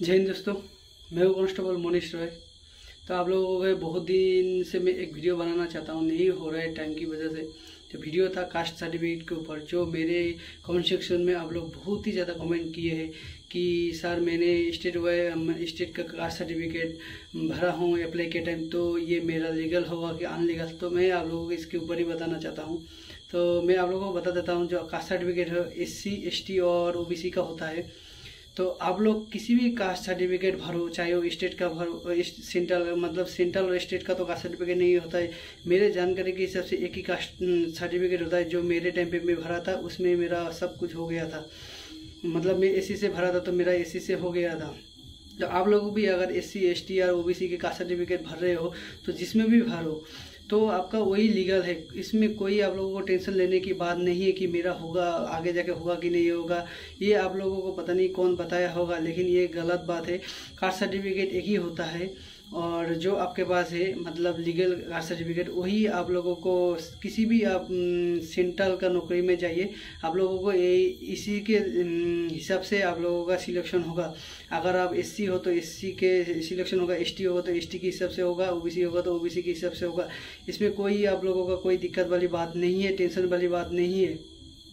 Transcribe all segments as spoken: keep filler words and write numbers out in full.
जय हिंद दोस्तों, मैं हूँ कांस्टेबल मोनिश रॉय। तो आप लोगों को बहुत दिन से मैं एक वीडियो बनाना चाहता हूँ, नहीं हो रहा है टाइम की वजह से। जो वीडियो था कास्ट सर्टिफिकेट के ऊपर, जो मेरे कमेंट सेक्शन में आप लोग बहुत ही ज़्यादा कमेंट किए हैं कि सर मैंने स्टेट वाइज स्टेट का कास्ट सर्टिफिकेट भरा हूँ अप्लाई के टाइम, तो ये मेरा लीगल होगा कि अनलीगल। तो मैं आप लोगों को इसके ऊपर ही बताना चाहता हूँ। तो मैं आप लोगों को बता देता हूँ, जो कास्ट सर्टिफिकेट है एस सी एस टी और ओ बी सी का होता है। तो आप लोग किसी भी कास्ट सर्टिफिकेट भरो, चाहे वो स्टेट का भरो, सेंट्रल मतलब सेंट्रल और स्टेट का तो कास्ट सर्टिफिकेट नहीं होता है। मेरे जानकारी के हिसाब से एक ही कास्ट सर्टिफिकेट होता है, जो मेरे टाइम पे मैं भरा था उसमें मेरा सब कुछ हो गया था। मतलब मैं एससी से भरा था तो मेरा एससी से हो गया था। तो आप लोग भी अगर एस सी एस टी या ओ बी सी के कास्ट सर्टिफिकेट भर रहे हो तो जिसमें भी भरो तो आपका वही लीगल है। इसमें कोई आप लोगों को टेंशन लेने की बात नहीं है कि मेरा होगा आगे जाके होगा कि नहीं होगा। ये आप लोगों को पता नहीं कौन बताया होगा, लेकिन ये गलत बात है। कास्ट सर्टिफिकेट एक ही होता है और जो आपके पास है मतलब लीगल कास्ट सर्टिफिकेट, वही आप लोगों को किसी भी आप सेंट्रल का नौकरी में जाइए, आप लोगों को ये इसी के हिसाब से आप लोगों का सिलेक्शन होगा। अगर आप एससी हो तो एससी के सिलेक्शन होगा, एसटी होगा तो एसटी के हिसाब से होगा, ओबीसी होगा तो ओबीसी के हिसाब से होगा। इसमें कोई आप लोगों का कोई दिक्कत वाली बात नहीं है, टेंशन वाली बात नहीं है।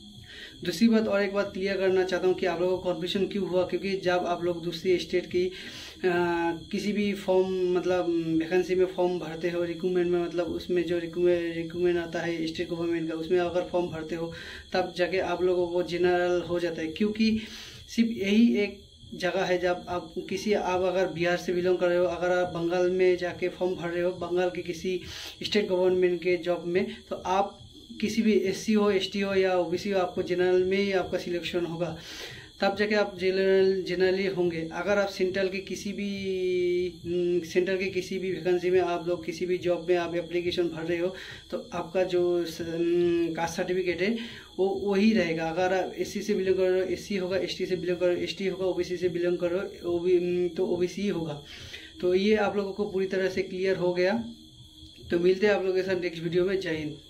दूसरी बात और एक बात क्लियर करना चाहता हूँ कि आप लोगों को कन्फ्यूजन क्यों हुआ, क्योंकि जब आप लोग दूसरी स्टेट की आ, किसी भी फॉर्म मतलब वैकेंसी में फॉर्म भरते हो, रिक्रूटमेंट में मतलब उसमें जो रिक्रूटमेंट रिक्रूटमेंट आता है स्टेट गवर्नमेंट का, उसमें अगर फॉर्म भरते हो तब जाके आप लोगों को जनरल हो जाता है। क्योंकि सिर्फ यही एक जगह है जब आप किसी आप अगर बिहार से बिलोंग कर रहे हो, अगर आप बंगाल में जाके फॉर्म भर रहे हो बंगाल के किसी स्टेट गवर्नमेंट के जॉब में, तो आप किसी भी एससी हो एसटी हो या ओबीसी हो, आपको जनरल में ही आपका सिलेक्शन होगा, तब जाके आप जनरल जनरली होंगे। अगर आप सेंट्रल के किसी भी सेंट्रल के किसी भी वैकेंसी में आप लोग किसी भी जॉब में आप एप्लीकेशन भर रहे हो तो आपका जो कास्ट सर्टिफिकेट है वो वही रहेगा। अगर आप एससी से बिलोंग कर रहे हो एससी होगा, एसटी से बिलोंग कर रहे हो एसटी होगा, ओबीसी से बिलोंग कर रहे हो ओबी तो ओबीसी ही होगा। तो ये आप लोगों को पूरी तरह से क्लियर हो गया। तो मिलते हैं आप लोगों के साथ नेक्स्ट वीडियो में। जय हिंद।